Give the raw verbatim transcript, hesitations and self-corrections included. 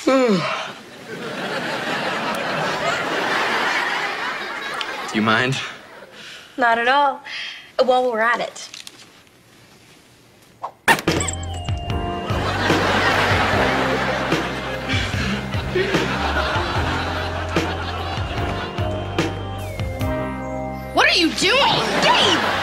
Do you mind? Not at all. While we're at it. What are you doing? Gabe!